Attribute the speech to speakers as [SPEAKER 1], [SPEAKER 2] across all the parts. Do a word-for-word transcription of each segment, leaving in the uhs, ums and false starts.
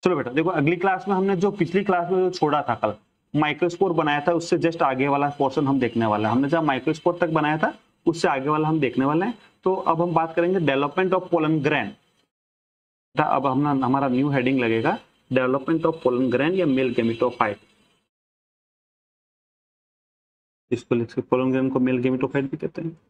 [SPEAKER 1] चलो बेटा देखो, अगली क्लास में हमने जो पिछली क्लास में जो छोड़ा था कल माइक्रोस्पोर बनाया था, उससे जस्ट आगे वाला पोर्शन हम देखने वाला है। हमने जब माइक्रोस्पोर तक बनाया था उससे आगे वाला हम देखने वाले हैं। तो अब हम बात करेंगे डेवलपमेंट ऑफ पोलन ग्रेन। अब हम हमारा न्यू हेडिंग लगेगा डेवलपमेंट ऑफ पोलन ग्रेन या मेल गेमेटोफाइट। इसको लिख पोलन ग्रेन को मेल गेमेटोफाइट भी कहते हैं।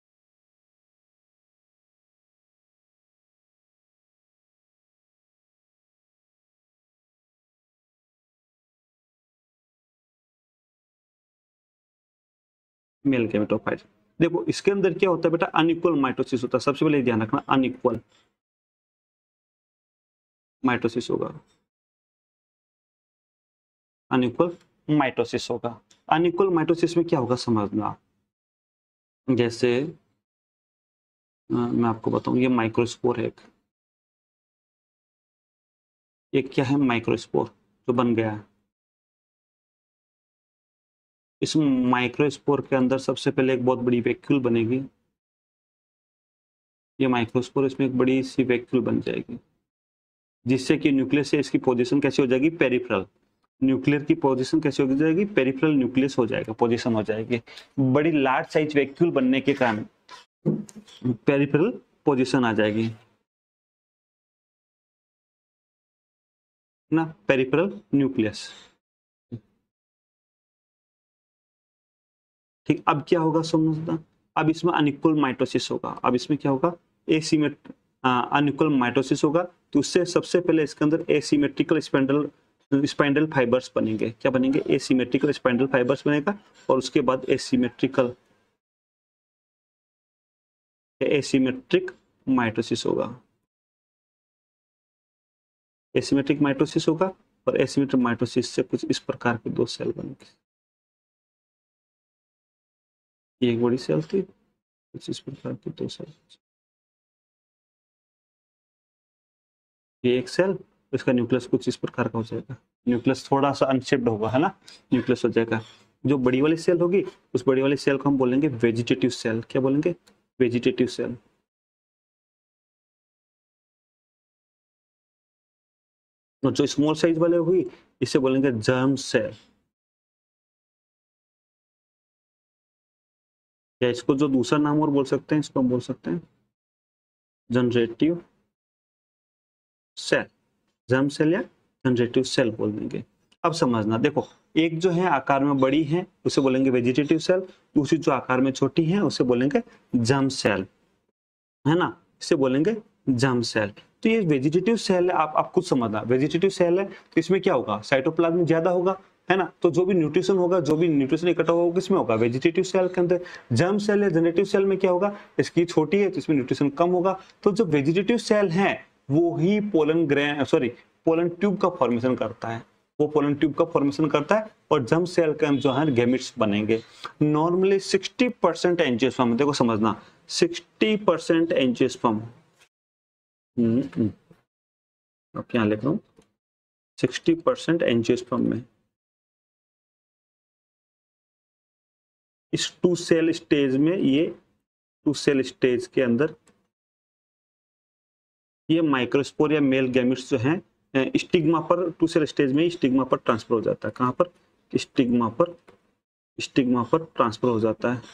[SPEAKER 1] Male gametophyte. देखो इसके अंदर क्या होता है बेटा, अनइक्वल माइटोसिस होता है। सबसे पहले ध्यान रखना, अनइक्वल माइटोसिस होगा, अनइक्वल माइटोसिस होगा। अनइक्वल माइटोसिस में क्या होगा समझना, जैसे आ, मैं आपको बताऊं, ये माइक्रोस्पोर है एक, एक क्या है माइक्रोस्पोर जो बन गया है। इस माइक्रोस्पोर के अंदर सबसे पहले एक बहुत बड़ी वैक्यूल बनेगी। ये माइक्रोस्पोर, इसमें एक बड़ी सी वैक्यूल बन जाएगी, जिससे कि न्यूक्लियस से इसकी पोजीशन कैसी हो जाएगी, पेरिफेरल। न्यूक्लियर की पोजीशन कैसी हो जाएगी, पेरिफेरल न्यूक्लियस हो जाएगा, पोजीशन हो जाएगी। बड़ी लार्ज साइज वैक्यूल बनने के कारण पेरिफेरल पोजीशन आ जाएगी ना, पेरिफेरल न्यूक्लियस। ठीक, अब क्या होगा समझना, अब इसमें अनइक्वल माइटोसिस होगा। अब इसमें क्या होगा, एसिमेट अनइक्वल माइटोसिस होगा। तो उससे सबसे पहले इसके अंदर एसिमेट्रिकल स्पेंडल स्पाइंडल फाइबर्स बनेंगे। क्या बनेंगे, एसिमेट्रिकल स्पाइंडल फाइबर्स बनेगा। और उसके बाद एसिमेट्रिकल एसिमेट्रिक माइटोसिस होगा, एसिमेट्रिक माइटोसिस होगा। और एसिमेट्रिक माइटोसिस से कुछ इस प्रकार के दो सेल बनेंगे। ये एक बड़ी सेल थी, कुछ इस प्रकार की दो सेल, ये एक सेल, इसका न्यूक्लियस कुछ इस प्रकार का हो जाएगा। न्यूक्लियस थोड़ा सा अनशिफ्ट होगा, है ना, न्यूक्लियस हो जाएगा। जो बड़ी वाली सेल होगी, उस बड़ी वाली सेल को हम बोलेंगे वेजिटेटिव सेल। क्या बोलेंगे, वेजिटेटिव सेल। और जो स्मॉल साइज वाले होगी, इसे बोलेंगे जर्म सेल। या इसको जो दूसरा नाम और बोल सकते हैं, इसको हम बोल सकते हैं जनरेटिव सेल। जर्म सेल या जनरेटिव सेल बोल देंगे। अब समझना, देखो एक जो है आकार में बड़ी है उसे बोलेंगे वेजिटेटिव सेल, दूसरी जो आकार में छोटी है उसे बोलेंगे जर्म सेल, है ना, इसे बोलेंगे जर्म सेल। तो ये वेजिटेटिव सेल है, आप आप खुद समझना, वेजिटेटिव सेल है तो इसमें क्या होगा, साइटोप्लाज्म ज्यादा होगा, है ना। तो जो भी न्यूट्रिशन होगा, जो भी न्यूट्रिशन इकट्ठा होगा किसमें होगा, वेजिटेटिव सेल के अंदर। जर्म सेल या जनरेटिव सेल में क्या होगा, इसकी छोटी है तो इसमें न्यूट्रिशन कम होगा। तो जो वेजिटेटिव सेल है वो ही pollen grain sorry pollen tube का फॉर्मेशन करता है, वो पोलन ट्यूब का फॉर्मेशन करता है। और जर्म सेल के अंदर जो है गेमिट्स बनेंगे। नॉर्मली सिक्सटी परसेंट एंजियोस्पर्म, देखो समझना, सिक्सटी परसेंट एंजियोस्पर्म, अब क्या लिख रहा हूँ, सिक्सटी परसेंट एंजियोस्पर्म में इस टू सेल स्टेज में, ये टू सेल स्टेज के अंदर ये माइक्रोस्पोर या मेल गैमेट्स जो हैं स्टिग्मा पर, टू सेल स्टेज में स्टिग्मा पर ट्रांसफर हो जाता है। कहां पर, स्टिग्मा पर, स्टिग्मा पर ट्रांसफर हो जाता है।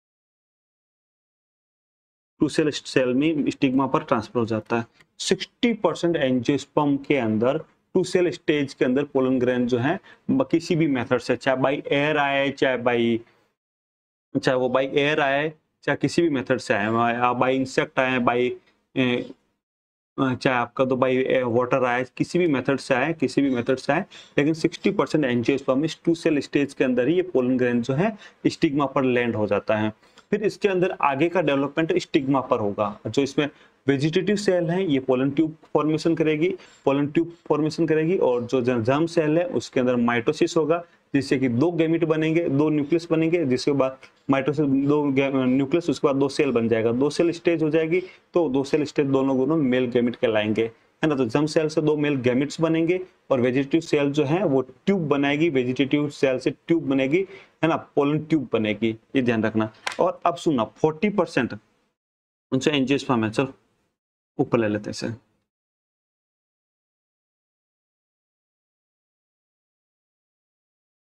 [SPEAKER 1] टू सेल सेल में स्टिग्मा पर ट्रांसफर हो जाता है। सिक्सटी परसेंट एंजियोस्पर्म के अंदर टू सेल स्टेज के अंदर पोलन ग्रेन जो है किसी भी मेथड से, चाहे बाई एयर आए, चाहे बाई चाहे वो बाई एयर आए, चाहे किसी भी मेथड से आए, बाई इंसेक्ट आए, बाई चाहे आपका तो बाई वाटर आए, किसी भी मेथड से आए, किसी भी मेथड से आए, लेकिन सिक्सटी परसेंट एंजियोस्पर्म इस टू सेल स्टेज के अंदर ही ये पोलन ग्रेन जो है स्टिग्मा पर लैंड हो जाता है। फिर इसके अंदर आगे का डेवलपमेंट स्टिग्मा पर होगा। जो इसमें वेजिटेटिव सेल है ये पोलन ट्यूब फॉर्मेशन करेगी, पोलन ट्यूब फॉर्मेशन करेगी। और जो जर्म सेल है उसके अंदर माइटोसिस होगा, जिससे कि दो गैमेट बनेंगे, दो न्यूक्लियस बनेंगे, जिसके बाद माइटोसिस, दो न्यूक्लियस, उसके बाद दो सेल बन जाएगा, दो सेल स्टेज हो जाएगी। तो दो सेल स्टेज दोनों दोनों मेल गैमेट कहलाएंगे, है ना। तो जर्म सेल से दो मेल गैमेट्स बनेंगे और वेजिटेटिव सेल जो है वो ट्यूब बनाएगी, वेजिटेटिव सेल से ट्यूब बनेगी, है ना, पोलन ट्यूब बनेगी, ये ध्यान रखना। और अब सुनना, फोर्टी परसेंट जो एंजियोस्पर्म है, चलो ऊपर ले लेते हैं इसे,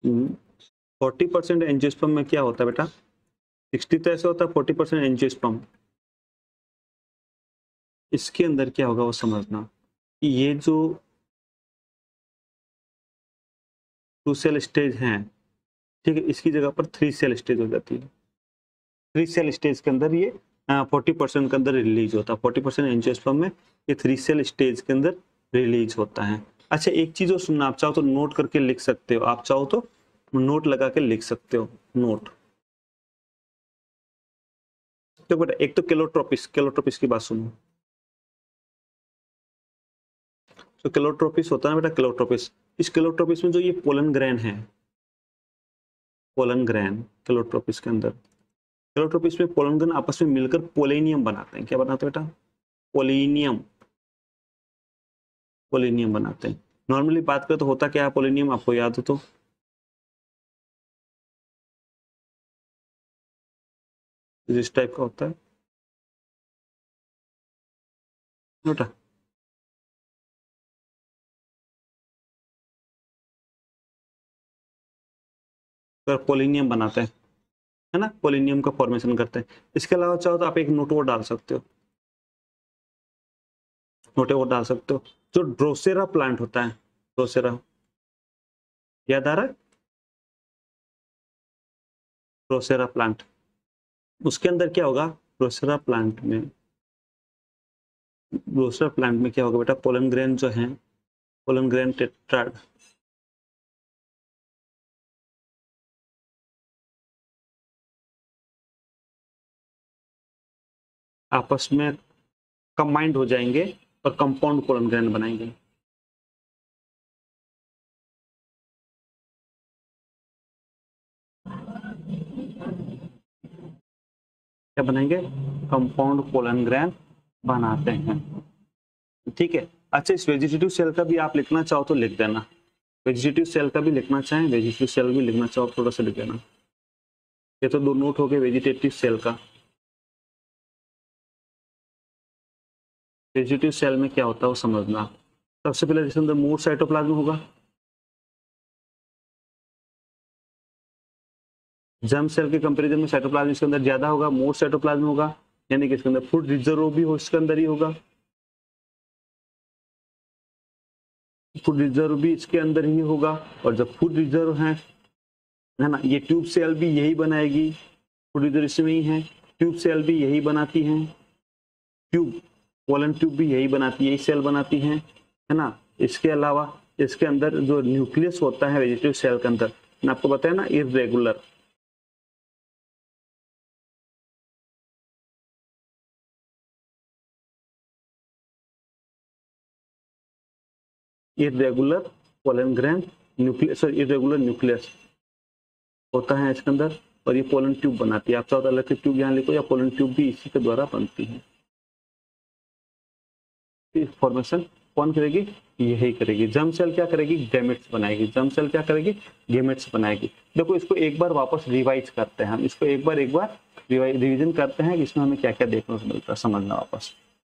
[SPEAKER 1] फोर्टी परसेंट एंजियोस्पर्म में क्या होता है बेटा, सिक्सटी तो ऐसे होता है, फोर्टी परसेंट एंजियोस्पर्म। इसके अंदर क्या होगा वो समझना कि ये जो टू सेल स्टेज हैं, ठीक है, इसकी जगह पर थ्री सेल स्टेज हो जाती है। थ्री सेल स्टेज के अंदर ये फोर्टी परसेंट के अंदर रिलीज होता है। फोर्टी परसेंट एंजियोस्पर्म में ये थ्री सेल स्टेज के अंदर रिलीज होता है। अच्छा, एक चीज और सुनना, आप चाहो तो नोट करके लिख सकते हो, आप चाहो तो नोट लगा के लिख सकते हो, नोट। तो बेटा एक तो केलोट्रोपिस, केलोट्रोपिस की बात सुनो। तो केलोट्रोपिस होता है ना बेटा, केलोट्रोपिस, इस केलोट्रोपिस में जो ये पोलन ग्रेन है, पोलन ग्रेन केलोट्रोपिस के अंदर, केलोट्रोपिस में पोलन ग्रेन आपस में मिलकर पोलेनियम बनाते हैं। क्या बनाते हैं बेटा, पोलेनियम, पोलेनियम बनाते हैं। नॉर्मली बात करें तो होता क्या है पोलेनियम, आपको याद हो तो इस टाइप का होता है बेटा, तो पोलेनियम बनाते हैं, है ना, पोलेनियम का फॉर्मेशन करते हैं। इसके अलावा चाहो तो आप एक नोट और डाल सकते हो, नोटे और डाल सकते हो। जो ड्रोसेरा प्लांट होता है, ड्रोसेरा, याद आ रहा है, ड्रोसेरा प्लांट, उसके अंदर क्या होगा, ड्रोसेरा प्लांट में, ड्रोसेरा प्लांट में क्या होगा बेटा, पोलन ग्रेन जो है, पोलन ग्रेन टेट्राड, आपस में कंबाइंड हो जाएंगे और कंपाउंड पोलन ग्रेन बनाएंगे। क्या बनाएंगे, कंपाउंड पोलन ग्रेन बनाते हैं, ठीक है। अच्छा, इस वेजिटेटिव सेल का भी आप लिखना चाहो तो लिख देना, वेजिटेटिव सेल का भी लिखना चाहें, वेजिटेटिव सेल भी लिखना चाहो थोड़ा सा लिख देना। ये तो दो नोट हो गए वेजिटेटिव सेल का। वेजिटेटिव सेल में क्या होता है वो समझना। सबसे पहले जिसके अंदर मोर साइटोप्लाज्म होगा, जर्म सेल के कंपैरिजन में साइटोप्लाज्म इसके अंदर ज्यादा होगा, मोर साइटोप्लाज्म होगा, यानी कि इसके अंदर फूड रिजर्व भी हो, इसके अंदर ही होगा, फूड रिजर्व भी इसके अंदर ही होगा। और जब फूड रिजर्व है है ना, ये ट्यूब सेल भी यही बनाएगी, फूड रिजर्व इसमें ही है, ट्यूब सेल भी यही बनाती है, ट्यूब पोलन ट्यूब भी यही बनाती है, यही सेल बनाती है, है ना। इसके अलावा इसके अंदर जो न्यूक्लियस होता है वेजिटेटिव सेल के अंदर, मैंने आपको बताया ना, irregular, irregular pollen grain nucleus, sorry irregular nucleus होता है इसके अंदर, और ये पोलन ट्यूब बनाती है। आप चाहो तो अलग से ट्यूब यहाँ लिखो, या पोलन ट्यूब भी इसी के द्वारा बनती है। फॉर्मेशन कौन करेगी, यही करेगी। जर्म सेल क्या करेगी, गैमेट्स बनाएगी, जर्म सेल क्या करेगी, गैमेट्स बनाएगी। देखो इसको एक बार वापस रिवाइज करते हैं हम, इसको एक बार एक बार रिवीजन करते हैं कि इसमें हमें क्या क्या देखने को मिलता है, समझना वापस।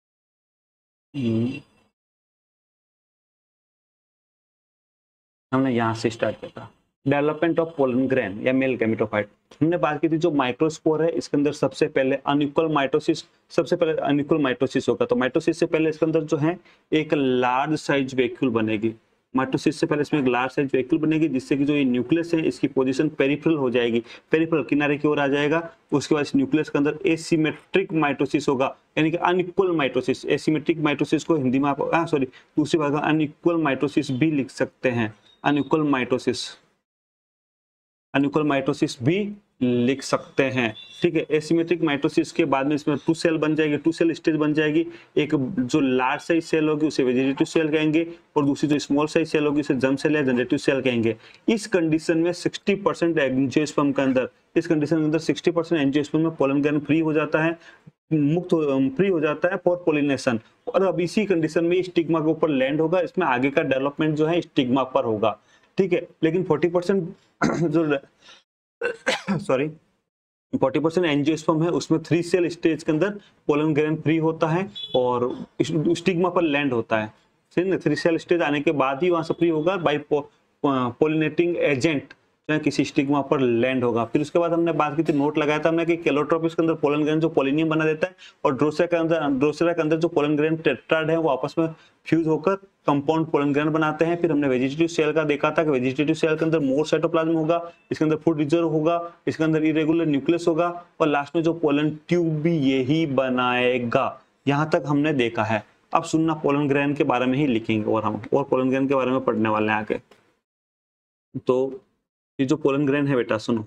[SPEAKER 1] हमने यहाँ से स्टार्ट किया था, डेवलपमेंट ऑफ पोलन ग्रेन या मेल गैमेटोफाइट। हमने बात की थी जो माइक्रोस्पोर है इसके अंदर सबसे पहले अनइक्वल माइटोसिस, सबसे पहले अनइक्वल माइटोसिस होगा। तो माइटोसिस से पहले इसके अंदर जो है एक लार्ज साइज वैक्यूल बनेगी, माइटोसिस से पहले इसमें एक लार्ज साइज वैक्यूल बनेगी, जिससे कि जो ये न्यूक्लियस है इसकी पोजीशन पेरिफेरल हो जाएगी, पेरिफेरल किनारे की ओर आ जाएगा। उसके बाद इस न्यूक्लियस के अंदर एसिमेट्रिक माइटोसिस होगा, यानी कि अनइक्वल माइटोसिस। एसिमेट्रिक माइटोसिस को हिंदी में आप सॉरी दूसरी बात अनइक्वल माइटोसिस भी लिख सकते हैं, अनइक्वल माइटोसिस, अनइक्वल माइटोसिस भी लिख सकते हैं, ठीक है। एसिमेट्रिक माइटोसिस के बाद में इसमें टू सेल बन जाएगी, टू सेल स्टेज बन जाएगी। एक जो लार्ज साइज सेल होगी उसे वेजिटेटिव सेल कहेंगे, और दूसरी जो स्मॉल साइज सेल होगी उसे जर्म सेल या जनरेटिव सेल कहेंगे। इस कंडीशन में सिक्सटी परसेंट एंजियोस्पर्म के अंदर, इस कंडीशन के अंदर सिक्सटी परसेंट एंजियोस्पर्म में पोलन ग्रेन फ्री हो जाता है, मुक्त फ्री हो जाता है फॉर पोलिनेशन। और अब इसी कंडीशन में स्टिग्मा के ऊपर लैंड होगा, इसमें आगे का डेवलपमेंट जो है स्टिग्मा पर होगा, ठीक है। लेकिन फोर्टी परसेंट जो सॉरी फोर्टी परसेंट एंजियोस्पर्म है उसमें थ्री सेल स्टेज के अंदर पोलन ग्रेन फ्री होता है और स्टिग्मा पर लैंड होता है, ठीक है। थ्री सेल स्टेज आने के बाद ही वहां से फ्री होगा बाय पोलिनेटिंग एजेंट, है किसी स्टिग्मा पर लैंड होगा। फिर उसके बाद हमने बात की थी, नोट लगाया था हमने कि केलोट्रोपिस के अंदर पोलन ग्रेन जो पोलिनियम बना देता है और ड्रोसेरा के अंदर ड्रोसेरा के अंदर जो पोलन ग्रेन टेट्राड है वो आपस में फ्यूज होकर कंपाउंड पोलन ग्रेन बनाते हैं। फिर हमने वेजिटेटिव सेल का देखा था कि वेजिटेटिव सेल के अंदर मोर साइटोप्लाज्म होगा, इसके अंदर फूड रिजर्व होगा, इसके अंदर इरेगुलर न्यूक्लियस होगा और लास्ट में जो पोलन ट्यूब भी यही बनाएगा। यहाँ तक हमने देखा है। अब सुनना, पोलन ग्रेन के बारे में ही लिखेंगे और हम और पोलन ग्रेन के बारे में पढ़ने वाले हैं आगे। तो ये जो पोलन ग्रेन है बेटा, सुनो,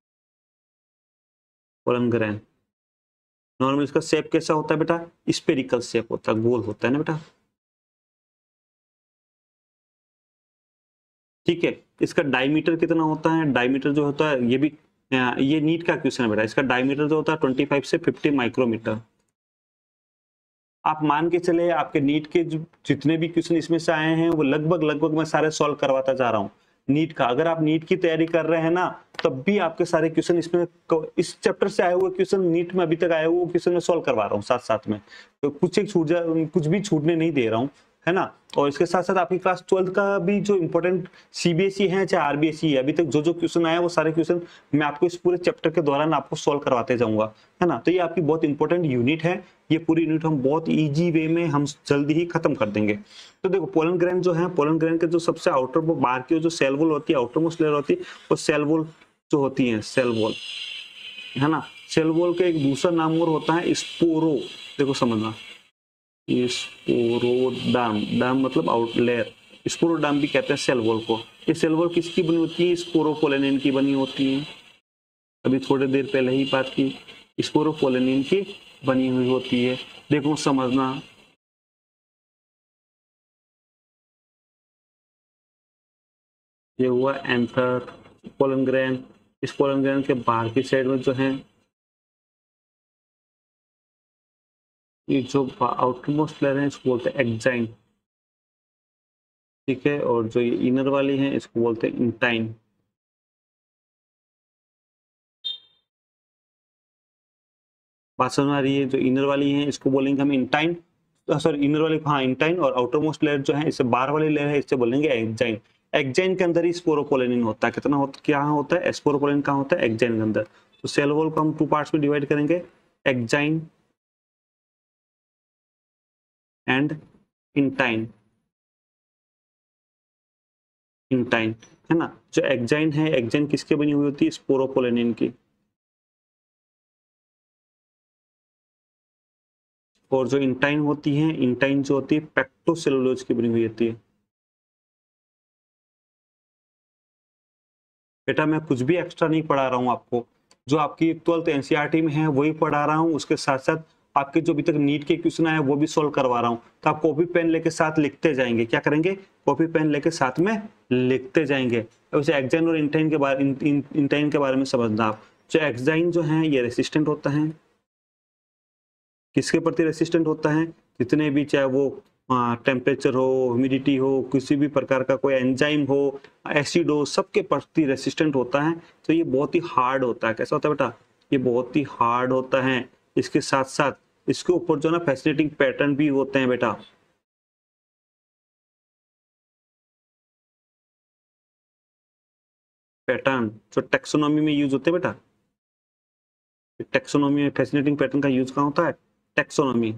[SPEAKER 1] पोलन ग्रेन नॉर्मल इसका शेप कैसा होता है बेटा? स्पेरिकल शेप होता है, गोल होता है ना बेटा, ठीक है। इसका डायमीटर कितना होता है? डायमीटर जो होता है, ये भी ये नीट का क्वेश्चन है बेटा, इसका डायमीटर जो होता है पच्चीस से पचास माइक्रोमीटर। आप मान के चले आपके नीट के जितने भी क्वेश्चन इसमें से आए हैं वो लगभग लगभग मैं सारे सॉल्व करवाता जा रहा हूँ नीट का। अगर आप नीट की तैयारी कर रहे हैं ना, तब भी आपके सारे क्वेश्चन इसमें, इस चैप्टर से आए हुए क्वेश्चन नीट में अभी तक आए हुए क्वेश्चन में सॉल्व करवा रहा हूँ साथ साथ में। तो कुछ एक छूट जा, कुछ भी छूटने नहीं दे रहा हूँ, है ना। और इसके साथ साथ आपकी क्लास ट्वेल्थ का भी जो इंपॉर्टेंट सीबीएसई है चाहे आरबीएसई है, अभी तक जो जो क्वेश्चन आया वो सारे क्वेश्चन मैं आपको इस पूरे चैप्टर के दौरान आपको सॉल्व करवाते जाऊंगा, है ना। तो ये आपकी बहुत इंपॉर्टेंट यूनिट है। ये पूरी यूनिट हम बहुत इजी वे में हम जल्दी ही खत्म कर देंगे। तो देखो, पोलन ग्रेन जो है, पोलन ग्रेन के जो सबसे आउटर वो बाहर की जो सेल वॉल होती है, आउटर मोस्ट लेयर होती है, वो सेल वॉल जो होती है, सेल वॉल, है ना। सेल वॉल का एक दूसरा नाम और होता है स्पोरो। देखो समझना, स्पोरोडार्म, डार्म मतलब आउट लेयर, स्पोरोडार्म भी कहते हैं सेल वॉल को। ये सेल वॉल किसकी बनी होती है? स्पोरोपोलेनिन की बनी होती है। अभी थोड़ी देर पहले ही बात की, स्पोरोपोलेनिन की बनी हुई होती है। देखो समझना, ये हुआ एंथर पोलन ग्रेन। इस पोलन ग्रेन के बाहर की साइड में जो है ये जो आउटरमोस्ट लेयर है इसको बोलते हैं एक्जाइन, ठीक है। और जो ये इनर वाली है इसको बोलते हैं इंटाइन। बात समझ आ रही है? जो इनर वाली है इसको बोलेंगे हम इंटाइन, सॉरी इनर वाली, हाँ इंटाइन। और आउटरमोस्ट लेयर जो है, इससे बाहर वाली लेयर है, इससे बोलेंगे एक्जाइन। एक्जाइन के अंदर ही स्पोरोपोलेनिन होता है। कितना होता, क्या होता है? स्पोरोपोलेनिन कहाँ होता है? एक्जाइन के अंदर। तो सेल वॉल को हम टू पार्ट्स में डिवाइड करेंगे, एक्जाइन एंड इंटाइन। इंटाइन, है ना। जो एक्जाइन है, एक्जाइन किसके बनी हुई होती है? स्पोरोपोलेनिन की। और जो इंटाइन होती है, इंटाइन जो होती है पेक्टोसेलुलोज की बनी हुई होती है। बेटा मैं कुछ भी एक्स्ट्रा नहीं पढ़ा रहा हूँ आपको, जो आपकी ट्वेल्थ एनसीईआरटी में है वही पढ़ा रहा हूँ। उसके साथ साथ आपके जो अभी तक नीट के क्वेश्चन आए वो भी सॉल्व करवा रहा हूँ। तो आप कॉपी पेन लेके साथ लिखते जाएंगे। क्या करेंगे? कॉपी पेन लेके साथ में लिखते जाएंगे। वैसे एक्जाइन और इंटाइन के बारे इन, इन, इंटाइन के बारे में समझना आप। जो एक्जाइन जो है ये रेसिस्टेंट होता है, किसके प्रति रेसिस्टेंट होता है? जितने भी, चाहे वो टेम्परेचर हो, ह्यूमिडिटी हो, किसी भी प्रकार का कोई एंजाइम हो, एसिड हो, सबके प्रति रेसिस्टेंट होता है। तो ये बहुत ही हार्ड होता है। कैसा होता है बेटा? ये बहुत ही हार्ड होता है। इसके साथ साथ इसके ऊपर जो ना फैसिनेटिंग पैटर्न भी होते हैं बेटा। पैटर्न जो टेक्सोनॉमी में यूज होते हैं बेटा, टेक्सोनॉमी में फैसिनेटिंग पैटर्न का यूज कहाँ होता है? Taxonomy.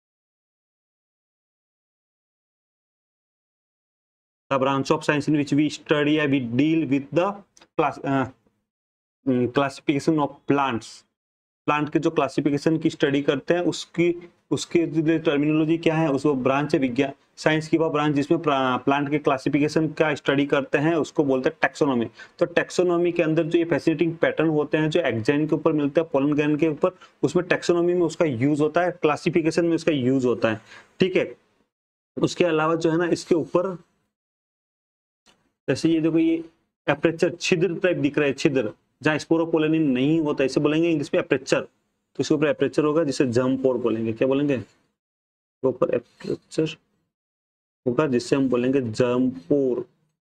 [SPEAKER 1] The branch of science in which we study and we deal with the class uh, classification of plants. Plant के जो क्लासिफिकेशन की स्टडी करते हैं उसकी उसके टर्मिनोलॉजी क्या है? उसको ब्रांच है विज्ञान साइंस की, वह ब्रांच जिसमें प्लांट के क्लासिफिकेशन का स्टडी करते हैं उसको बोलते हैं टेक्सोनॉमी। तो टेक्सोनॉमी के अंदर जो ये फैसिनेटिंग पैटर्न होते हैं जो एक्जाइन के ऊपर मिलते हैं, पोलन ग्रेन के ऊपर, उसमें टेक्सोनॉमी में उसका यूज होता है, क्लासिफिकेशन में उसका यूज होता है, ठीक है। उसके अलावा जो है ना इसके ऊपर, जैसे ये देखो, ये एपरेचर छिद्र टाइप दिख रहा है, छिद्र जहाँ स्पोरोपोलेनिन नहीं होता, इसे बोलेंगे इंग्लिश में एपरेचर। तो इसके ऊपर एपरेचर होगा जिसे जर्म पोर बोलेंगे। क्या बोलेंगे? तो ऊपर एपरेचर होगा जिससे हम बोलेंगे जर्म पोर,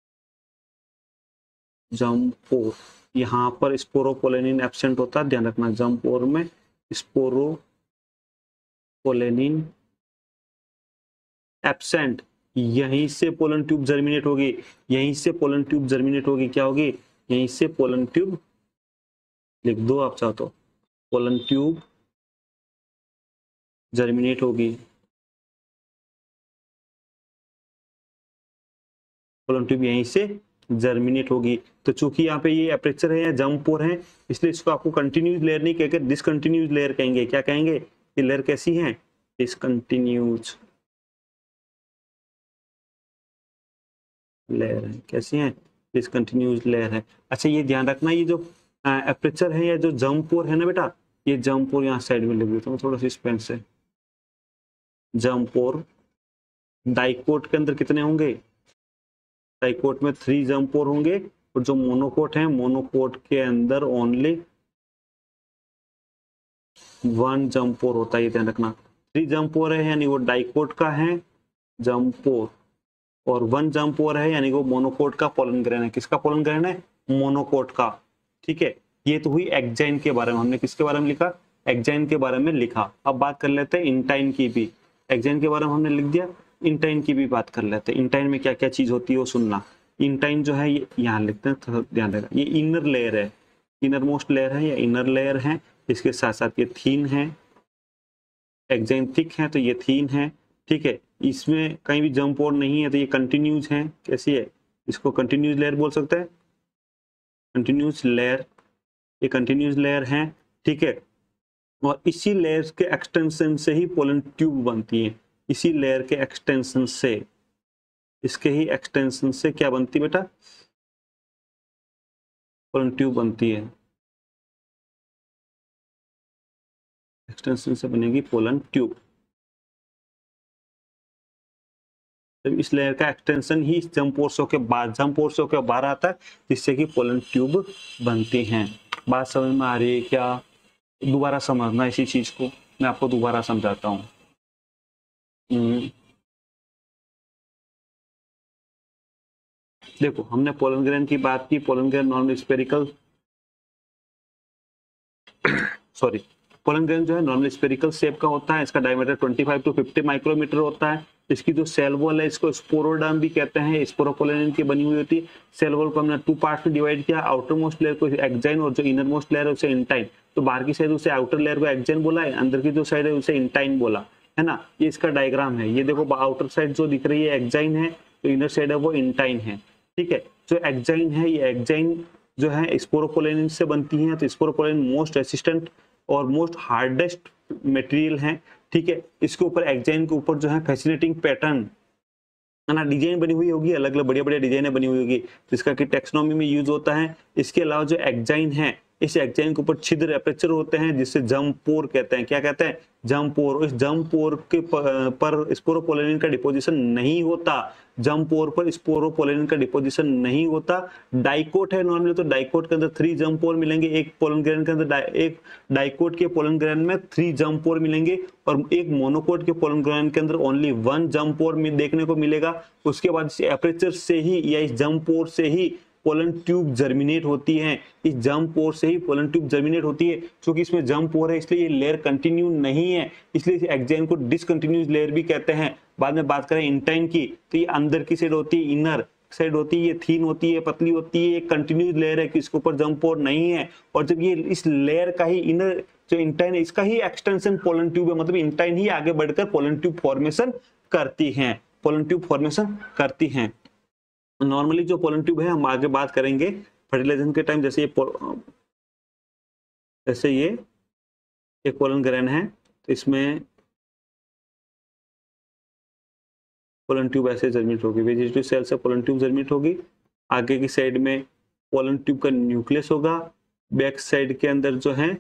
[SPEAKER 1] जर्म पोर। यहाँ पर स्पोरोपोलेनिन एब्सेंट होता है, ध्यान रखना। जर्म पोर में स्पोरोपोलेनिन एब्सेंट। यहीं से पोलन ट्यूब जर्मिनेट होगी, यहीं से पोलन ट्यूब जर्मिनेट होगी। क्या होगी? यहीं से पोलन ट्यूब लिख दो आप चाहो तो, पोलन ट्यूब जर्मिनेट होगी, पोलन ट्यूब यहीं से जर्मिनेट होगी। तो चूंकि यहाँ पे ये अपर्चर है या जंप पोर है, इसलिए इसको आपको कंटिन्यूज लेयर नहीं कहकर डिसकंटिन्यूज लेयर कहेंगे। क्या कहेंगे? ये लेयर कैसी है? डिसकंटिन्यूज लेयर है। कैसी है? डिसकंटिन्यूज लेयर है। अच्छा ये ध्यान रखना, ये जो अपर्चर है या जो जंप पोर है ना बेटा, ये जंप पोर यहाँ साइड में लिख देता हूँ थोड़ा सा इस पेन से। जंप पोर डाइकोट के अंदर कितने होंगे? डाइकोट में थ्री जंप पोर होंगे, और जो मोनोकोट है, मोनोकोट के अंदर ओनली वन जंप पोर होता है। ये ध्यान रखना, थ्री जंप पोर है यानी वो डाइकोट का है जंप पोर, और वन जंप पोर है यानी वो मोनोकोट का पोलन ग्रेन है। किसका पोलन ग्रेन है? मोनोकोट का। ठीक है, ये तो हुई एक्जाइन के बारे में। हमने किसके बारे में लिखा? एक्जाइन के बारे में लिखा। अब बात कर लेते हैं इंटाइन की भी। एक्जाइन के बारे में हमने लिख दिया, इंटाइन की भी बात कर लेते हैं। इंटाइन में क्या क्या चीज होती है वो सुनना। इंटाइन जो है ये यहाँ लिखते हैं, थोड़ा ध्यान रखना, ये इनर लेयर है, इनर मोस्ट लेयर है या इनर लेयर है। इसके साथ साथ ये थीन है, एक्जाइन थिक है तो ये थीन है। ठीक है, इसमें कहीं भी जंप और नहीं है तो ये कंटिन्यूज है। कैसी है? इसको कंटिन्यूज लेयर बोल सकते हैं, कंटिन्यूज लेयर, ये कंटिन्यूज लेयर है। ठीक है, और इसी लेयर के एक्सटेंशन से ही पोलन ट्यूब बनती है। इसी लेयर के एक्सटेंशन से, इसके ही एक्सटेंशन से क्या बनती है बेटा? पोलन ट्यूब बनती है। एक्सटेंशन से बनेगी पोलन ट्यूब। तो इस लेयर का एक्सटेंशन ही जंप पोर्सों के बाद जंप पोर्सों के बाहर आता है, जिससे कि पोलन ट्यूब बनती हैं। बात समझ में आ रही है क्या? दोबारा समझना इसी चीज को, मैं आपको दोबारा समझाता हूँ। देखो, हमने पोलन ग्रेन की बात की। Pollen grain normal spherical sorry pollen grain जो है नॉर्मल स्पेरिकल शेप का होता है। इसका डायमीटर पच्चीस टू पचास माइक्रोमीटर होता है। इसकी जो सेल वॉल है, इसको स्पोरोडर्म भी कहते हैं, स्पोरोपोलेनिन की बनी हुई होती है। सेल वॉल को हमने टू पार्ट में डिवाइड किया, आउटर मोस्ट लेयर को एक्जाइन और जो इनर मोस्ट लेयर है उसे इंटाइन। तो बाहर की साइड उसे आउटर लेयर को एक्जाइन बोला है, अंदर की जो साइड है उसे इंटाइन बोला है ना। ये इसका डायग्राम है। ये देखो, आउटर साइड जो दिख रही है एक्जाइन है, तो इनर साइड है वो इंटाइन है। ठीक है, जो एक्जाइन है, ये एक्जाइन जो है स्पोरोपोलेनिन से बनती है। तो स्पोरोपोलेनिन मोस्ट रेसिस्टेंट और मोस्ट हार्डेस्ट मटेरियल है। ठीक है, इसके ऊपर एक्जाइन के ऊपर जो है फैसिनेटिंग पैटर्न है ना, डिजाइन बनी हुई होगी, अलग अलग बढ़िया बढ़िया डिजाइने बनी हुई होगी, जिसका कि टेक्सोनोमी में यूज होता है। इसके अलावा जो एक्जाइन है, इस एक्जाइन के ऊपर छिद्र एपर्चर होते हैं, जिससे जंप पोर कहते हैं। क्या कहते हैं? Jump pore. इस जंप पोर के पर स्पोरोपोलेनिन का डिपोजिशन नहीं होता। जंप पोर पर स्पोरोपोलेनिन का डिपोजिशन नहीं होता। डाइकोट है नॉर्मली, तो डाइकोट के अंदर थ्री जंप पोर मिलेंगे। एक पोलन ग्रेन के अंदर डाइ, एक डाइकोट के पोलन ग्रेन में थ्री जंप पोर मिलेंगे, और एक मोनोकोट के पोलन ग्रेन के अंदर ओनली वन जंप पोर देखने को मिलेगा। उसके बाद इस एपर्चर से ही या इस जंप पोर से ही पोलन ट्यूब जर्मिनेट होती है। इस जंप पोर से ही पोलन ट्यूब जर्मिनेट होती है। क्योंकि इसमें जंप पोर है, इसलिए ये लेयर कंटिन्यू नहीं है, इसलिए इस एक्जाइन को डिसकंटिन्यूस लेयर भी कहते हैं। बाद में बात करें इंटाइन की, तो ये अंदर की साइड होती है, इनर साइड होती है, ये थीन होती है, पतली होती है, एक कंटिन्यूस लेयर है कि इसके ऊपर जंप पोर नहीं है। और जब ये इस लेयर का ही इनर जो इंटाइन है, इसका ही एक्सटेंशन पोलन ट्यूब है, मतलब इंटाइन ही आगे बढ़कर पोलन ट्यूब फॉर्मेशन करती है, पोलन ट्यूब फॉर्मेशन करती हैं। नॉर्मली जो पोलन ट्यूब है, हम आगे बात करेंगे फर्टिलाइजेशन के टाइम। जैसे ये जैसे ये एक पोलन ग्रेन है, तो इसमें पोलन ट्यूब ऐसे जर्मिनेट होगी। वेजिटेटिव सेल से पोलन ट्यूब जर्मिनेट होगी। आगे की साइड में पोलन ट्यूब का न्यूक्लियस होगा। बैक साइड के अंदर जो है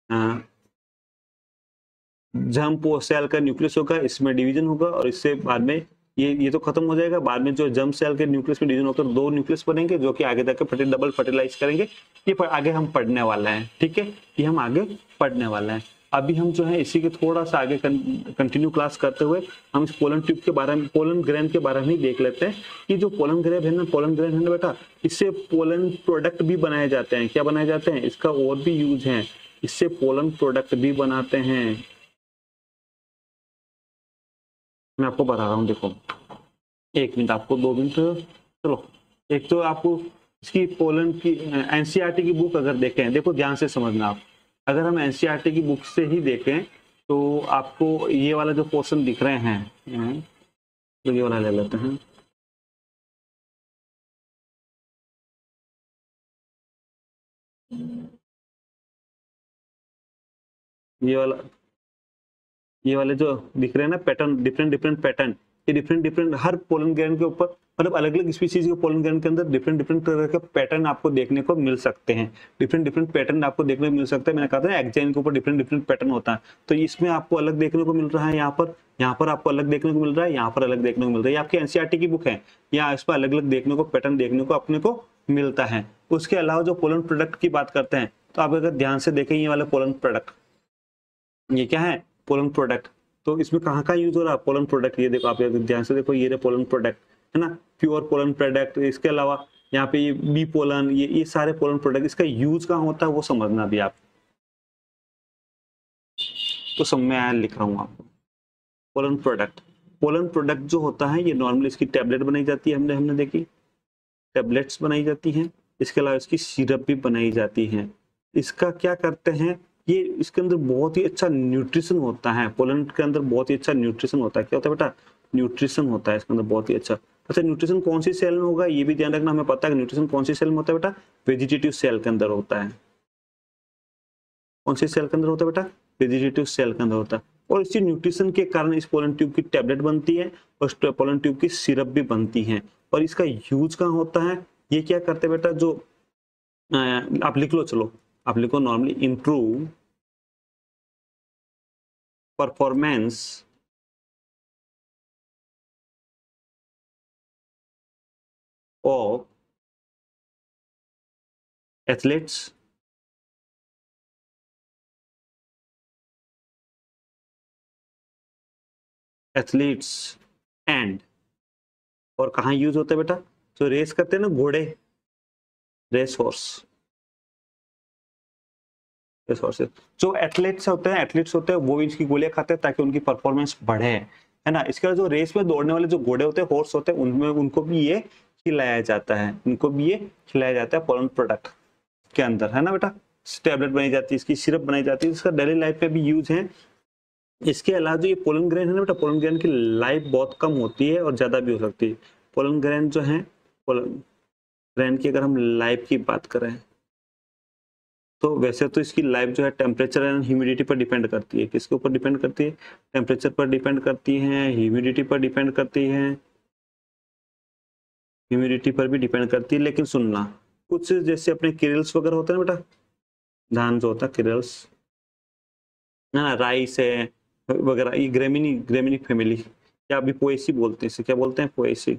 [SPEAKER 1] जंप सेल का न्यूक्लियस होगा, इसमें डिवीजन होगा, और इससे बाद में ये ये तो खत्म हो जाएगा। बाद में जो जंप सेल के न्यूक्लियस में डिवीजन होकर दो न्यूक्लियस बनेंगे, जो कि आगे जाकर फर्टिल डबल फर्टिलाइज करेंगे। ये पर आगे हम पढ़ने वाला है। ठीक है, ये हम आगे पढ़ने वाला है। अभी हम जो है इसी के थोड़ा सा आगे कंटिन्यू क्लास करते हुए हम इस पोलन ट्यूब के बारे में, पोलन ग्रेन के बारे में ही देख लेते हैं कि जो पोलन ग्रेन है ना, पोलन ग्रेन है ना बेटा, इससे पोलन प्रोडक्ट भी बनाए जाते हैं। क्या बनाए जाते हैं? इसका और भी यूज है, इससे पोलन प्रोडक्ट भी बनाते हैं। मैं आपको बता रहा हूँ, देखो एक मिनट, आपको दो मिनट, चलो। एक तो आपको इसकी पोलन की एनसीईआरटी की बुक अगर देखें, देखो ध्यान से समझना आप, अगर हम एनसीईआरटी की बुक से ही देखें तो आपको ये वाला जो पोर्शन दिख रहे हैं, तो ये वाला ले लेते हैं। ये वाला ये वाले जो दिख रहे हैं ना पैटर्न, डिफरेंट डिफरेंट पैटर्न, ये डिफरेंट डिफरेंट हर पोलन ग्रैंड के ऊपर, मतलब अलग अलग स्पीशीज के पोलन ग्रैंड के अंदर डिफरेंट डिफरेंट तरह के पैटर्न आपको देखने को मिल सकते हैं। डिफरेंट डिफरेंट पैटर्न आपको देखने को मिल सकता है। मैंने कहा था एक्जाइन के ऊपर डिफरेंट डिफरेंट पैटर्न होता है, तो इसमें आपको अलग देखने को मिल रहा है, यहाँ पर यहाँ पर आपको अलग देखने को मिल रहा है, यहाँ पर अलग देखने को मिल रहा है। आपकी एनसीईआरटी की बुक है, यहाँ इस पर अलग अलग देखने को पैटर्न देखने को अपने को मिलता है। उसके अलावा जो पोलन प्रोडक्ट की बात करते हैं, तो आप अगर ध्यान से देखें ये वाला पोलन प्रोडक्ट, ये क्या है पोलन प्रोडक्ट, तो इसमें कहाँ कहाँ यूज हो रहा है पोलन प्रोडक्ट, ये देखो आप ध्यान से देखो, ये पोलन प्रोडक्ट है ना, प्योर पोलन प्रोडक्ट। इसके अलावा यहाँ पे ये बी पोलन, ये ये सारे पोलन प्रोडक्ट, इसका यूज कहाँ होता है वो समझना भी आप, तो सब मैं लिख रहा हूँ आपको। पोलन प्रोडक्ट, पोलन प्रोडक्ट जो होता है ये नॉर्मली इसकी टैबलेट बनाई जाती है, हमने हमने देखी टैबलेट्स बनाई जाती हैं। इसके अलावा इसकी सिरप भी बनाई जाती है। इसका क्या करते हैं, ये इसके अंदर बहुत ही अच्छा न्यूट्रिशन होता है, पोलन के अंदर बहुत ही अच्छा न्यूट्रिशन होता है। क्या होता है बेटा, न्यूट्रिशन होता है इसके अंदर बहुत ही अच्छा। अच्छा न्यूट्रिशन कौन सी सेल में होगा ये भी ध्यान रखना, हमें पता है न्यूट्रिशन कौन सी सेल में होता है बेटा, वेजिटेटिव सेल के अंदर होता है। कौन सी सेल के अंदर होता है बेटा, वेजिटेटिव सेल के अंदर होता है। और इसी न्यूट्रिशन के कारण इस पोलन ट्यूब की टैबलेट बनती है और पोलन ट्यूब की सिरप भी बनती है। और इसका यूज कहाँ होता है, ये क्या करते हैं बेटा, जो आप लिख लो, चलो आप लिखो normally improve performance of athletes athletes and, और कहाँ यूज होता है बेटा, जो रेस करते हैं ना घोड़े, रेस हॉर्स, रेस हॉर्सेस, जो एथलीट्स होते हैं एथलीट्स होते हैं वो इसकी गोलियां खाते हैं ताकि उनकी परफॉर्मेंस बढ़े, है ना। इसके बाद जो रेस में दौड़ने वाले जो घोड़े होते हैं, हॉर्स होते हैं, उनमें उनको भी ये खिलाया जाता है, उनको भी ये खिलाया जाता है पोलन प्रोडक्ट के अंदर, है ना बेटा। टैबलेट बनाई जाती है, इसकी सिरप बनाई जाती है, इसका डेली लाइफ पे भी यूज है। इसके अलावा जो ये पोलन ग्रेन है ना बेटा, पोलन ग्रेन की लाइफ बहुत कम होती है और ज्यादा भी हो सकती है। पोलन ग्रेन जो है, पोलन ग्रेन की अगर हम लाइफ की बात करें तो वैसे तो इसकी लाइफ जो है टेम्परेचर एंड ह्यूमिडिटी पर डिपेंड करती है। किसके ऊपर डिपेंड करती है, टेम्परेचर पर डिपेंड करती है, ह्यूमिडिटी पर डिपेंड करती है, ह्यूमिडिटी पर भी डिपेंड करती है। लेकिन सुनना, कुछ जैसे अपने किरल्स वगैरह होते हैं ना बेटा, धान जो होता है किरल्स, है ना, राइस है वगैरह, ये ग्रेमिनी ग्रेमिनी फैमिली, क्या अभी पोएसी बोलते हैं इसे, क्या बोलते हैं पोएसी।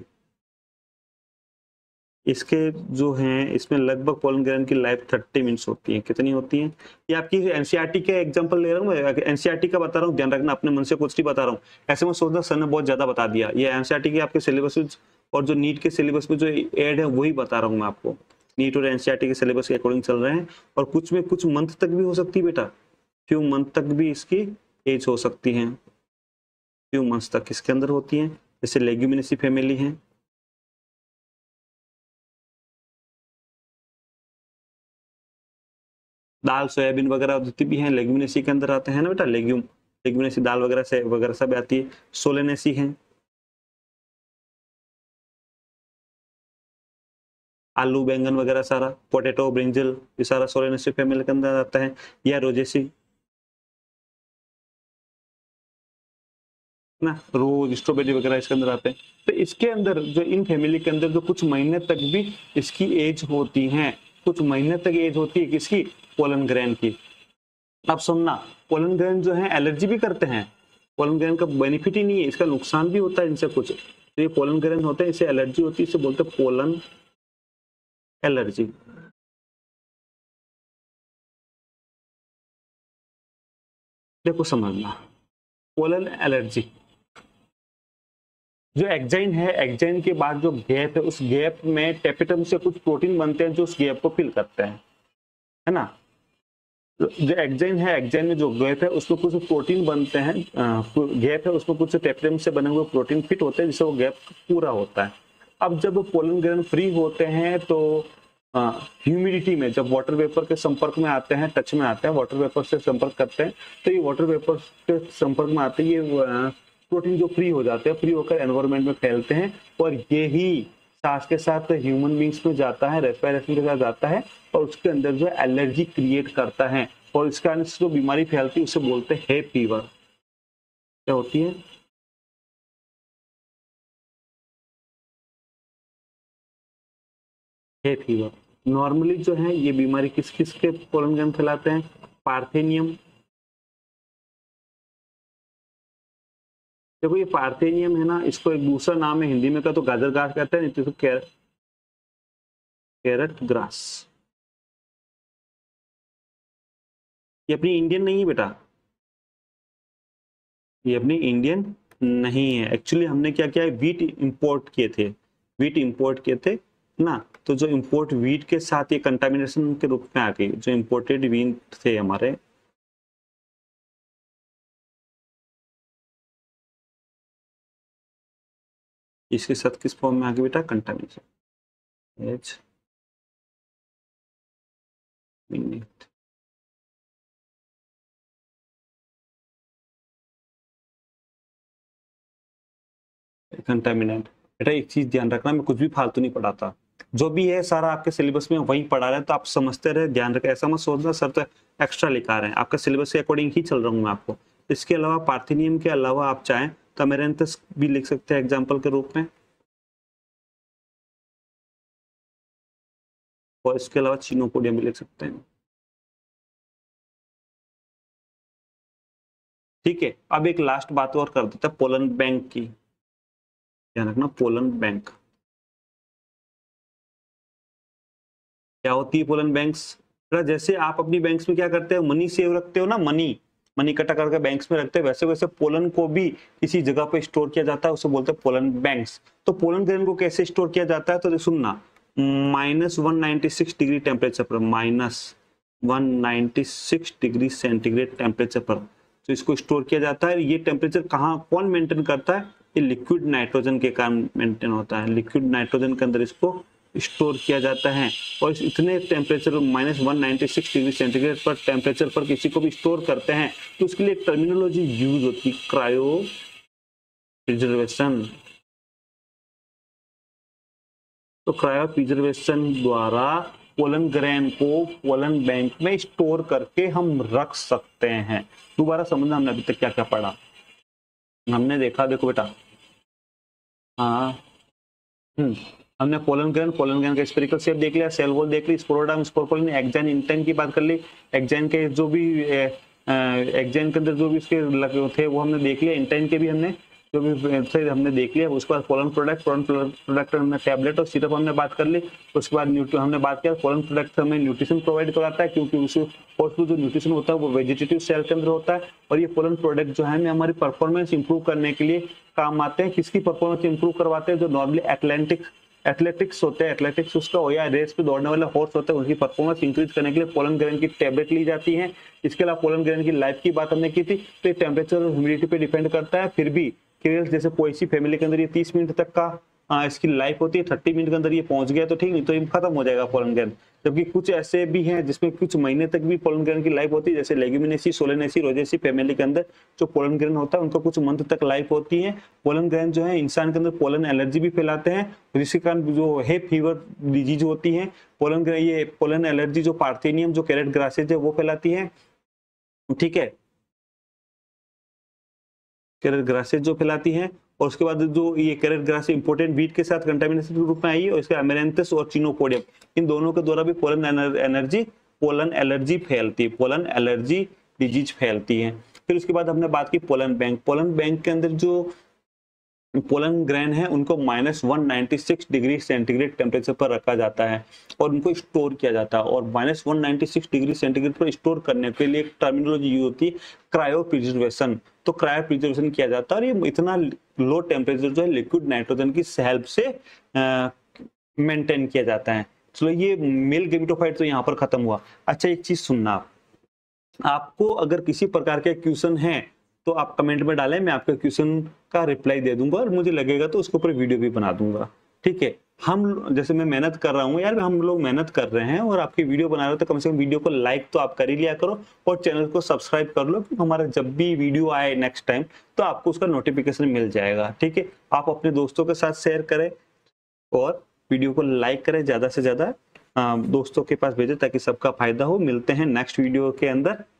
[SPEAKER 1] इसके जो हैं इसमें लगभग पोलन ग्रेन की लाइफ थर्टी मिनट्स होती है। कितनी होती है, ये आपकी एनसीईआरटी के एग्जांपल ले रहा हूँ मैं, एनसीईआरटी का बता रहा हूँ, ध्यान रखना, अपने मन से कुछ नहीं बता रहा हूँ। ऐसे में सोचना सर ने बहुत ज्यादा बता दिया, ये एनसीईआरटी के आपके सिलेबस और जो नीट के सिलेबस में जो एड है वही बता रहा हूँ मैं आपको। नीट और एनसीईआरटी के सिलेबस के अकॉर्डिंग चल रहे हैं, और कुछ में कुछ मंथ तक भी हो सकती है बेटा, फ्यू मंथ तक भी इसकी एज हो सकती है, फ्यू मंथ्स तक इसके अंदर होती है। जैसे लेग्यूमिनेसी फैमिली है, दाल सोयाबीन वगैरह जितनी भी हैं लेग्यूमिनेसी के अंदर आते हैं ना बेटा, लेग्यूम लेग्यूमिनेसी दाल वगैरह से वगैरह सब आती है। सोलेनेसी है, आलू बैंगन वगैरह सारा, पोटैटो ब्रिंजल, ये सारा सोलेनेसी फैमिली के अंदर आता है। या रोजेसी ना, रोज स्ट्रॉबेरी वगैरह इसके अंदर आते हैं। तो इसके अंदर जो इन फैमिली के अंदर जो कुछ महीने तक भी इसकी एज होती है, कुछ महीने तक एज होती है किसकी, पोलन ग्रेन की। अब सुनना, पोलन ग्रेन जो है एलर्जी भी करते हैं, पोलन ग्रेन का बेनिफिट ही नहीं है, इसका नुकसान भी होता है इनसे कुछ। तो ये पोलन ग्रेन होते हैं, इससे एलर्जी होती है, इसे बोलते हैं पोलन एलर्जी। देखो समझना, पोलन एलर्जी जो एक्जाइन है, एक्जाइन के बाद जो गैप है, उस गैप में टेपिटम से कुछ प्रोटीन बनते हैं जो उस गैप को फिल करते हैं, है ना। जो एक्जाइन है, एक्जाइन में जो गैप है उसमें कुछ प्रोटीन बनते हैं, गैप है उसमें कुछ टेपिटम से बने हुए प्रोटीन फिट होते हैं जिससे वो गैप पूरा होता है। अब जब पोलन ग्रेन फ्री होते हैं तो ह्यूमिडिटी में जब वाटर वेपर के संपर्क में आते हैं, टच में आते हैं, वाटर वेपर से संपर्क करते हैं, तो ये वाटर वेपर के संपर्क में आते हैं, ये प्रोटीन जो फ्री हो जाते हैं, फ्री होकर एनवायरनमेंट में फैलते हैं और ये ही सांस के साथ ह्यूमन बींग्स में जाता है, रेस्पिरेशन के साथ जाता है और उसके अंदर जो है एलर्जी क्रिएट करता है और इसके कारण से जो बीमारी फैलती है उसे बोलते हैं फीवर। क्या होती है? Hay fever. नॉर्मली जो है ये बीमारी किस किस के पोलन ग्रैंड फैलाते हैं? पार्थेनियम। देखो ये पार्थेनियम है ना, इसको एक दूसरा नाम है हिंदी में का तो गाजर घास कहते हैं, नहीं तो कैरट कैरट ग्रास। ये अपनी इंडियन नहीं है बेटा, ये अपनी इंडियन नहीं है। एक्चुअली हमने क्या किया है, वीट इंपोर्ट किए थे, वीट इंपोर्ट किए थे ना, तो जो इंपोर्ट वीट के साथ ये कंटामिनेशन के रूप में आ गई, जो इंपोर्टेड वीट थे हमारे, इसके साथ किस फॉर्म में आ गई बेटा? कंटामिनेशन। एच मिनट कंटामिनेंट। बेटा एक चीज ध्यान रखना, मैं कुछ भी फालतू नहीं पढ़ाता, जो भी है सारा आपके सिलेबस में वही पढ़ा रहे हैं, तो आप समझते रहे, ध्यान रखें, ऐसा मत सोचना सर तो एक्स्ट्रा लिखा रहे हैं, आपका सिलेबस के अकॉर्डिंग ही चल रहा हूँ मैं आपको। इसके अलावा पार्थेनियम के अलावा आप चाहें तो अमेरेंथस भी लिख सकते हैं एग्जाम्पल के रूप में, और इसके अलावा चिनोपोडियम भी लिख सकते हैं। ठीक है, अब एक लास्ट बात और कर देते हैं पोलन बैंक की, ध्यान रखना, पोलन बैंक क्या होती है? पोलन बैंक्स, जैसे आप अपनी बैंक्स में क्या करते हो, मनी सेव रखते हो ना, मनी मनी इकट्ठा करके बैंक्स में रखते हैं, वैसे वैसे पोलन को भी किसी जगह पे स्टोर किया जाता है, उसे बोलते हैं पोलन बैंक्स। तो पोलन ग्रेन को कैसे स्टोर किया जाता है, तो सुनना, minus one ninety six degree temperature पर, minus one ninety six degree centigrade temperature पर तो इसको स्टोर किया जाता है। ये टेम्परेचर कहाँ कौन मेंटेन करता है? ये लिक्विड नाइट्रोजन के कारण मेंटेन होता है, लिक्विड नाइट्रोजन के अंदर इसको स्टोर किया जाता है। और इस इतने temperature minus one ninety six degree centigrade पर टेम्परेचर पर किसी को भी स्टोर करते हैं तो उसके लिए एक टर्मिनोलॉजी यूज होती है, क्रायो प्रिजर्वेशन। तो क्रायो प्रिजर्वेशन द्वारा पोलन ग्रेन को पोलन बैंक में स्टोर करके हम रख सकते हैं। दोबारा समझना, हमने अभी तक क्या क्या पढ़ा। हमने देखा, देखो बेटा, हाँ हम्म हमने पोलन ग्रेन पोलन ग्रेन का स्फेरिकल शेप देख लिया, सेल वॉल देख ली, स्पोरोडार्म स्पोरपोलिन, एक्जाइन इंटेन की बात कर ली, एक्जाइन के जो भी एक्जाइन के अंदर जो भी उसके लगे थे वो हमने देख लिया, इंटेन के भी हमने जो भी थे हमने देख लिया। उसके बाद पोलन प्रोडक्ट पोलन प्रोडक्ट हमने टैबलेट और सिरप हमने बात कर ली। उसके बाद न्यूट्री हमने बात किया, पोलन प्रोडक्ट हमें न्यूट्रिशन प्रोवाइड कराता है क्योंकि उस उसमें जो न्यूट्रिशन होता है वो वेजिटेटिव सेल के अंदर होता है। और ये पोलन प्रोडक्ट जो है हमें हमारी परफॉर्मेंस इंप्रूव करने के लिए काम आते हैं। किसकी परफॉर्मेंस इंप्रूव करवाते हैं? जो नॉर्मली एथलेटिक एथलेटिक्स होते हैं, एथलेटिक्स उसका हो या रेस पे दौड़ने वाले हॉर्स होते हैं, उनकी परफॉर्मेंस इंक्रीज करने के लिए पोलन ग्रेन की टैबलेट ली जाती है। इसके अलावा पोलन ग्रेन की लाइफ की बात हमने की थी, तो ये टेम्परेचर और ह्यूमिडिटी पे डिपेंड करता है। फिर भी क्रियल्स जैसे पोएसी फैमिली के अंदर ये तीस मिनट तक का आ, इसकी लाइफ होती है, थर्टी मिनट के अंदर ये पहुंच गया तो ठीक, नहीं तो ये खत्म हो जाएगा पोलन ग्रेन। जबकि कुछ ऐसे भी हैं जिसमें कुछ महीने तक भी पोलन ग्रेन की लाइफ होती है, जैसे लेग्यूमिनेसी, सोलेनेसी, रोजेसी फैमिली के अंदर जो पोलन ग्रेन होता है उनको कुछ मंथ तक लाइफ होती है। पोलन ग्रेन जो है इंसान के अंदर पोलन एलर्जी भी फैलाते हैं, जिसके कारण जो है फीवर डिजीज होती है। पोलन ग्रेन ये पोलन एलर्जी जो पार्थेनियम जो कैरेट ग्रासेज है वो फैलाती है, ठीक है, कैरेट ग्रासेज जो फैलाती है। और उसके बाद जो ये कैरेट ग्रास इंपोर्टेंट वीट के साथ कंटामिनेशन के रूप में आई है, और इसके अमेरेंथस और चिनोपोडियम, इन दोनों के द्वारा भी पोलन एनर्जी पोलन एलर्जी फैलती है, पोलन एलर्जी डिजीज फैलती है। फिर उसके बाद हमने बात की पोलन बैंक। पोलन बैंक के अंदर जो पोलन ग्रेन है उनको minus one ninety six degree centigrade temperature पर रखा जाता है और उनको स्टोर किया जाता है। और minus one ninety six degree centigrade पर स्टोर करने के लिए एक टर्मिनोलॉजी यूज होती है, क्रायो प्रिजर्वेशन। तो क्रायो प्रिजर्वेशन किया जाता है और ये इतना लो टेम्परेचर जो है लिक्विड नाइट्रोजन की हेल्प से मेंटेन किया जाता है। चलो ये मेल गेमेटोफाइट तो यहाँ पर खत्म हुआ। अच्छा एक चीज सुनना, आप आपको अगर किसी प्रकार के क्वेश्चन है तो आप कमेंट में डालें, मैं आपके क्वेश्चन का रिप्लाई दे दूंगा और मुझे लगेगा तो उसके ऊपर वीडियो भी बना दूंगा, ठीक है। हम जैसे मैं मेहनत कर रहा हूँ यार, हम लोग मेहनत कर रहे हैं और आपकी वीडियो बना रहे हो, तो कम से कम वीडियो को लाइक तो आप कर ही लिया करो और चैनल को सब्सक्राइब कर लो, क्योंकि हमारा जब भी वीडियो आए नेक्स्ट टाइम तो आपको उसका नोटिफिकेशन मिल जाएगा। ठीक है, आप अपने दोस्तों के साथ शेयर करें और वीडियो को लाइक करें, ज्यादा से ज्यादा दोस्तों के पास भेजें ताकि सबका फायदा हो। मिलते हैं नेक्स्ट वीडियो के अंदर।